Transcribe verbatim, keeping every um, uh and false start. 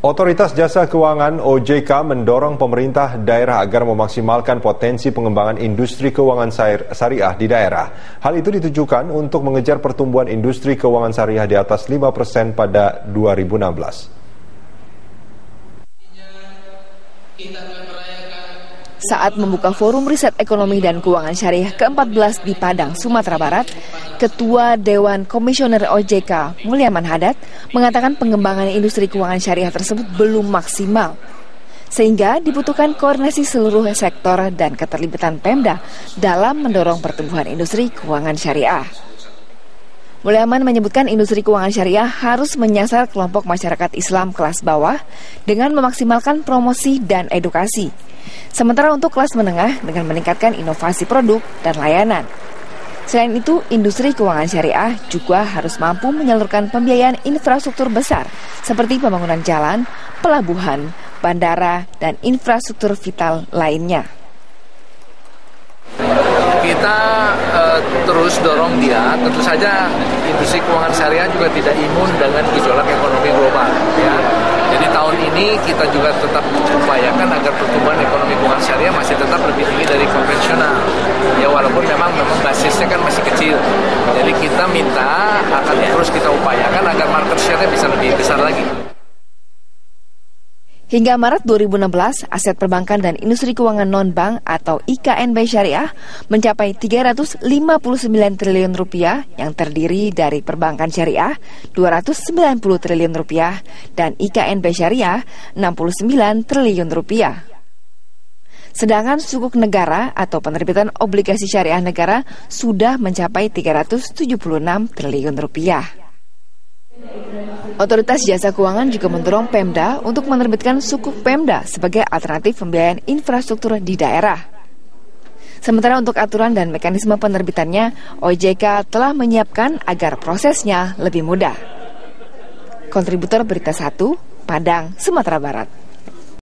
Otoritas Jasa Keuangan O J K mendorong pemerintah daerah agar memaksimalkan potensi pengembangan industri keuangan syariah di daerah. Hal itu ditujukan untuk mengejar pertumbuhan industri keuangan syariah di atas lima persen pada dua ribu enam belas. Saat membuka Forum Riset Ekonomi dan Keuangan Syariah ke empat belas di Padang, Sumatera Barat, Ketua Dewan Komisioner O J K, Mulyaman Hadad, mengatakan pengembangan industri keuangan syariah tersebut belum maksimal. Sehingga dibutuhkan koordinasi seluruh sektor dan keterlibatan Pemda dalam mendorong pertumbuhan industri keuangan syariah. Mulyaman menyebutkan industri keuangan syariah harus menyasar kelompok masyarakat Islam kelas bawah dengan memaksimalkan promosi dan edukasi. Sementara untuk kelas menengah dengan meningkatkan inovasi produk dan layanan. Selain itu, industri keuangan syariah juga harus mampu menyalurkan pembiayaan infrastruktur besar seperti pembangunan jalan, pelabuhan, bandara, dan infrastruktur vital lainnya. Kita uh, terus dorong dia, tentu saja industri keuangan syariah juga tidak imun dengan gejolak ekonomi global, ya. Jadi tahun ini kita juga tetap upayakan agar pertumbuhan ekonomi keuangan syariah masih tetap lebih tinggi dari konvensional. Ya walaupun memang memang basisnya kan masih kecil. Jadi kita minta akan terus kita upayakan agar market share-nya bisa lebih besar lagi. Hingga Maret dua ribu enam belas, aset perbankan dan industri keuangan non-bank atau I K N B Syariah mencapai tiga ratus lima puluh sembilan triliun rupiah yang terdiri dari perbankan syariah dua ratus sembilan puluh triliun rupiah dan I K N B Syariah enam puluh sembilan triliun rupiah. Sedangkan sukuk negara atau penerbitan obligasi syariah negara sudah mencapai tiga ratus tujuh puluh enam triliun rupiah. Otoritas Jasa Keuangan juga mendorong Pemda untuk menerbitkan sukuk Pemda sebagai alternatif pembiayaan infrastruktur di daerah. Sementara untuk aturan dan mekanisme penerbitannya, O J K telah menyiapkan agar prosesnya lebih mudah. Kontributor Berita satu, Padang, Sumatera Barat.